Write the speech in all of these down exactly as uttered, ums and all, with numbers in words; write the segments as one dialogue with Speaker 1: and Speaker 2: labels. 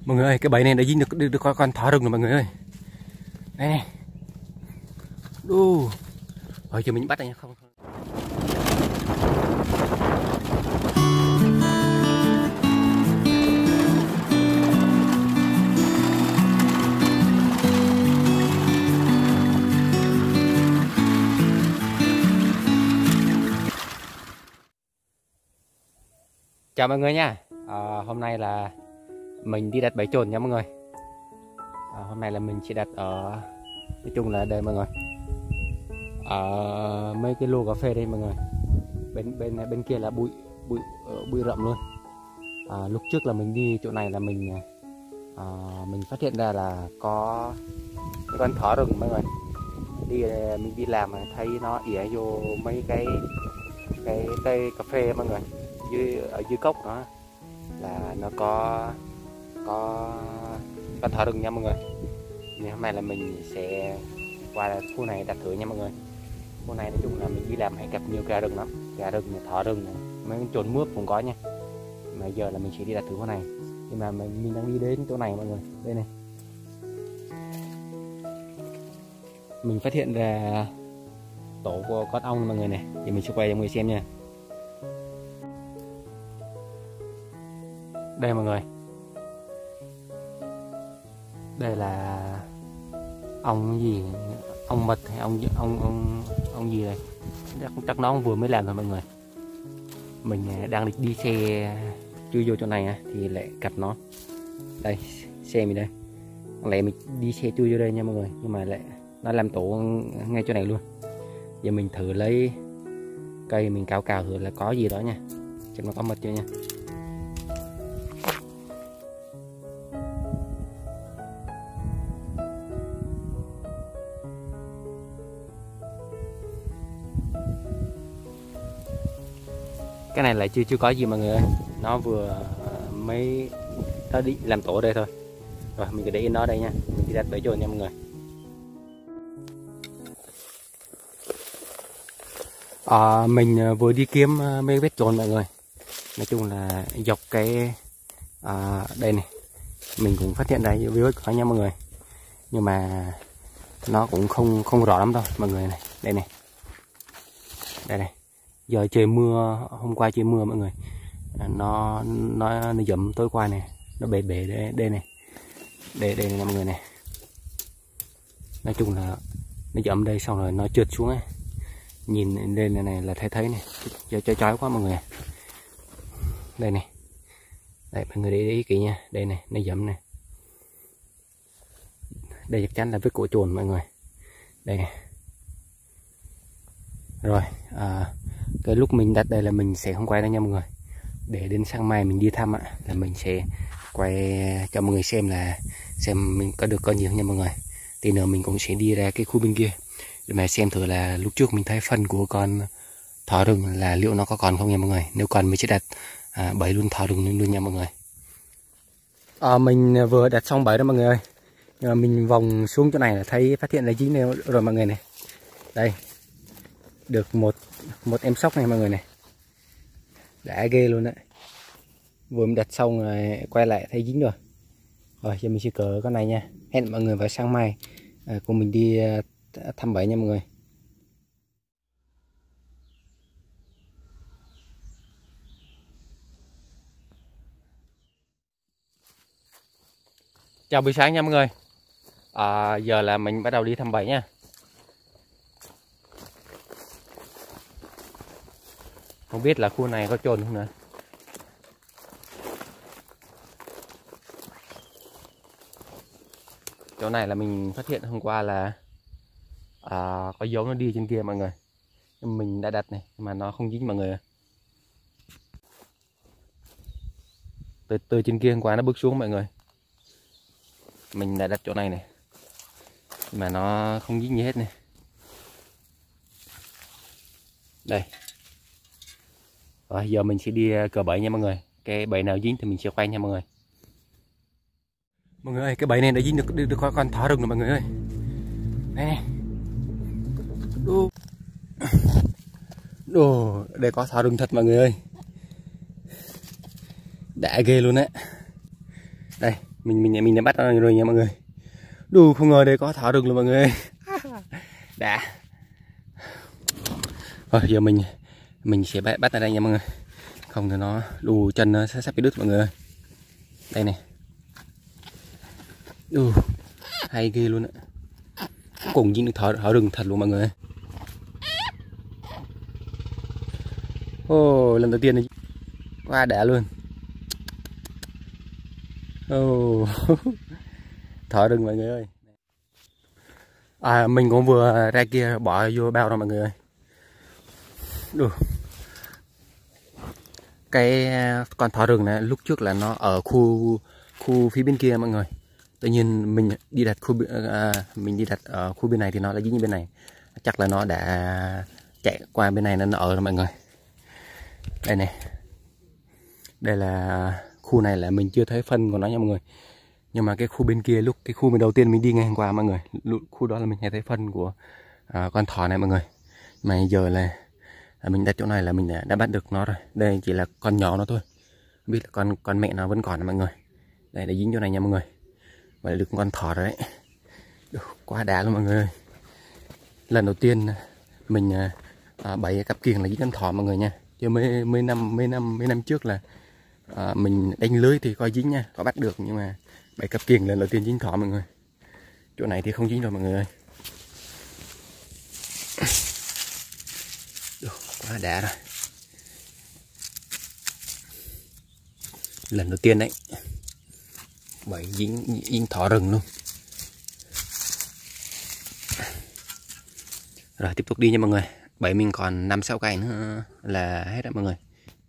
Speaker 1: Mọi người ơi, cái bẫy này đã dính được, được, được con, con thỏ rừng rồi mọi người ơi. Đây này. Đu. Rồi giờ mình bắt đây nha, không. Chào mọi người nha. À, hôm nay là mình đi đặt bẫy trồn nha mọi người. À, hôm nay là mình chỉ đặt ở, nói chung là đây mọi người, ở mấy cái lô cà phê đây mọi người. Bên bên bên kia là bụi bụi bụi rậm luôn. À, lúc trước là mình đi chỗ này là mình à, mình phát hiện ra là có cái con thỏ rừng mọi người. Đi mình đi làm thấy nó ỉa vô mấy cái cái cây cà phê mọi người. Dưới ở dưới cốc đó là nó có có con thỏ rừng nha mọi người. Nên hôm nay là mình sẽ qua khu này đặt thử nha mọi người. Khu này nói chung là mình đi làm hay gặp nhiều gà rừng lắm, gà rừng, thỏ rừng, mấy con trồn mướp cũng có nha. Mà giờ là mình sẽ đi đặt thử khu này. Nhưng mà mình, mình đang đi đến chỗ này mọi người, đây này. Mình phát hiện ra tổ của con ong mọi người này, thì mình sẽ quay cho mọi người xem nha. Đây mọi người, đây là ong gì, ong mật hay ong ong ong ong gì đây, chắc, chắc nó vừa mới làm thôi mọi người. Mình đang định đi xe chui vô chỗ này thì lại gặp nó. Đây xe mình đây, lại mình đi xe chui vô đây nha mọi người, nhưng mà lại nó làm tổ ngay chỗ này luôn. Giờ mình thử lấy cây mình cào cào thử là có gì đó nha, xem nó có mật chưa nha. Cái này lại chưa chưa có gì mọi người ơi, nó vừa mới nó đi làm tổ ở đây thôi. Rồi mình cứ để yên nó đây nha, mình đi đặt bẫy trồn nha mọi người. À, mình vừa đi kiếm mấy vết trồn mọi người. Nói chung là dọc cái à, đây này mình cũng phát hiện ra vết có nha mọi người, nhưng mà nó cũng không không rõ lắm đâu mọi người này. Đây này, đây này. Giờ trời mưa, hôm qua trời mưa mọi người, nó nó nó dẫm tối qua này, nó bể bể đây, đây này, đây đây này mọi người này. Nói chung là nó dẫm đây xong rồi nó trượt xuống ấy. Nhìn lên này, này là thấy thấy này, cho cho chói quá mọi người. Đây này, đây mọi người để ý kỹ nha, đây này nó dẫm này, đây chắc chắn là vết của trồn mọi người, đây này. Rồi à, cái lúc mình đặt đây là mình sẽ không quay đâu nha mọi người, để đến sáng mai mình đi thăm ạ là mình sẽ quay cho mọi người xem là xem mình có được con nhiều nha mọi người. Tí nữa mình cũng sẽ đi ra cái khu bên kia để mà xem thử là lúc trước mình thấy phân của con thỏ rừng là liệu nó có còn không nha mọi người. Nếu còn mình sẽ đặt à, bẫy luôn thỏ rừng luôn, luôn nha mọi người. À, mình vừa đặt xong bẫy đó mọi người ơi, nhưng mà mình vòng xuống chỗ này là thấy phát hiện là dính này rồi mọi người này. Đây được một một em sóc này mọi người này, đã ghê luôn đấy. Vừa mình đặt xong rồi quay lại thấy dính rồi. Rồi giờ mình sẽ cỡ con này nha. Hẹn mọi người vào sáng mai à, cùng mình đi à, thăm bẫy nha mọi người. Chào buổi sáng nha mọi người. À, giờ là mình bắt đầu đi thăm bẫy nha. Không biết là khu này có trồn không nữa. Chỗ này là mình phát hiện hôm qua là à, có dấu nó đi trên kia mọi người. Mình đã đặt này mà nó không dính mọi người. Từ, từ trên kia hôm qua nó bước xuống mọi người. Mình đã đặt chỗ này này mà nó không dính gì hết này. Đây. Rồi giờ mình sẽ đi cờ bẫy nha mọi người. Cái bẫy nào dính thì mình sẽ quay nha mọi người. Mọi người ơi, cái bẫy này đã dính được, được, được con thỏ rừng rồi mọi người ơi. Đây. Đồ. Đồ, đây có thỏ rừng thật mọi người ơi. Đã ghê luôn đấy. Đây, mình mình mình đã bắt rồi nha mọi người. Đủ không ngờ đây có thỏ rừng luôn mọi người. Đã. Rồi giờ mình mình sẽ bắt bắt ở đây nha mọi người. Không thì nó đù chân nó sắp bị đứt mọi người ơi. Đây này. Đù hay ghê luôn ạ. Cùng dính được thỏ, thỏ rừng thật luôn mọi người. Ồ, oh, lần đầu tiên này quá đã luôn. Ồ, oh. Thỏ rừng mọi người ơi. À, mình cũng vừa ra kia bỏ vô bao rồi mọi người ơi. Đủ. Cái con thỏ rừng này lúc trước là nó ở khu khu phía bên kia mọi người. Tự nhiên mình đi đặt khu à, mình đi đặt ở khu bên này thì nó là dính như bên này. Chắc là nó đã chạy qua bên này nên nó ở rồi mọi người. Đây này. Đây là khu này là mình chưa thấy phân của nó nha mọi người. Nhưng mà cái khu bên kia lúc cái khu mình đầu tiên mình đi ngày hôm qua mọi người, khu đó là mình thấy phân của à, con thỏ này mọi người. Mà giờ là, là mình đặt chỗ này là mình đã, đã bắt được nó rồi. Đây chỉ là con nhỏ nó thôi. Không biết là con con mẹ nó vẫn còn mọi người. Đây đã dính chỗ này nha mọi người. Vậy là được con thỏ rồi đấy. Được, quá đã luôn mọi người ơi. Lần đầu tiên mình à, bẫy cặp kiềng là dính con thỏ mọi người nha. Chứ mấy mấy năm mấy năm mấy năm trước là à, mình đánh lưới thì có dính nha, có bắt được, nhưng mà bẫy cặp kiềng lần đầu tiên dính thỏ mọi người. Chỗ này thì không dính rồi mọi người ơi. Được, quá đã rồi. Lần đầu tiên đấy bẫy dính dính thỏ rừng luôn. Rồi tiếp tục đi nha mọi người. Bẫy mình còn năm sáu cây nữa là hết rồi mọi người.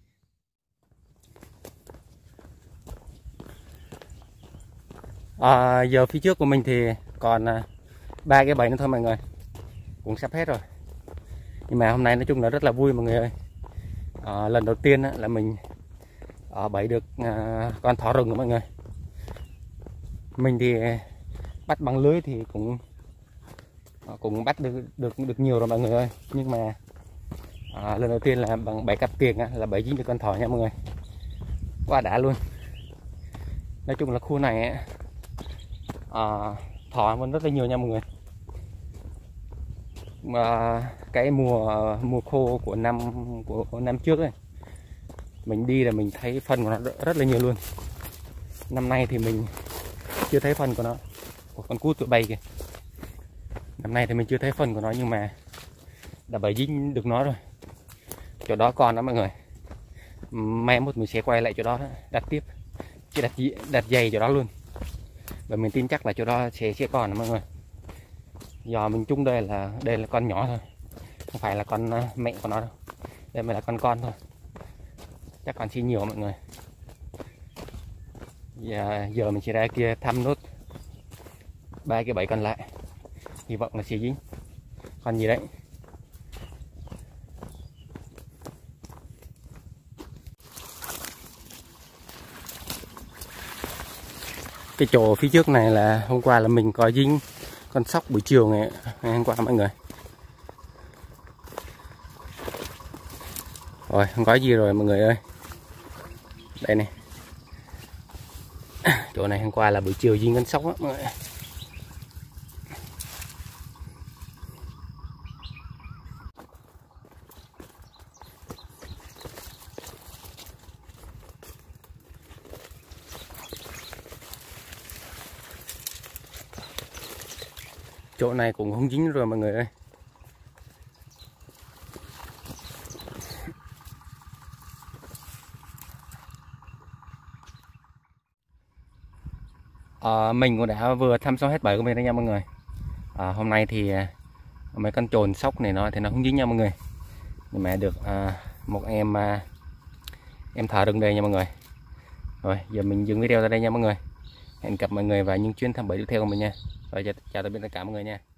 Speaker 1: À, giờ phía trước của mình thì còn ba cái bẫy nữa thôi mọi người, cũng sắp hết rồi. Nhưng mà hôm nay nói chung là rất là vui mọi người ơi. À, lần đầu tiên là mình à, bẫy được à, con thỏ rừng của mọi người. Mình thì bắt bằng lưới thì cũng cũng bắt được được được nhiều rồi mọi người ơi. Nhưng mà à, lần đầu tiên là bằng bẫy cặp kiềng là bẫy dính được con thỏ nha mọi người. Quá đã luôn. Nói chung là khu này à, thỏ vẫn rất là nhiều nha mọi người. Mà cái mùa mùa khô của năm của, của năm trước ấy, mình đi là mình thấy phân của nó rất là nhiều luôn. Năm nay thì mình chưa thấy phân của nó. Ủa, con cút tụi bay kìa. Năm nay thì mình chưa thấy phân của nó nhưng mà đã bẫy dính được nó rồi. Chỗ đó còn đó mọi người. Mai mốt mình sẽ quay lại chỗ đó đặt tiếp. Chỉ đặt đặt dày chỗ đó luôn. Và mình tin chắc là chỗ đó sẽ sẽ còn đó mọi người. Giờ mình chung đây là đây là con nhỏ thôi, không phải là con mẹ của nó đâu. Đây mới là con con thôi. Chắc còn chi nhiều mọi người. Giờ, giờ mình sẽ ra kia thăm nốt ba cái bẫy còn lại. Hy vọng là sẽ dính con gì đấy. Cái chỗ phía trước này là hôm qua là mình có dính con sóc buổi chiều ngày, ngày hôm qua mọi người. Rồi không có gì rồi mọi người ơi. Đây này. Chỗ này hôm qua là buổi chiều dính con sóc á mọi người. Chỗ này cũng không dính rồi mọi người ơi. À, mình cũng đã vừa thăm xong hết bẫy của mình đó nha mọi người. À, hôm nay thì mấy con trồn sóc này nó thì nó không dính nha mọi người. Nhưng mà được à, một em à, em thỏ rừng đây nha mọi người. Rồi giờ mình dừng video tại đây nha mọi người. Hẹn gặp mọi người vào những chuyến thăm bẫy tiếp theo của mình nha. Rồi chào tạm biệt tất cả mọi người nha.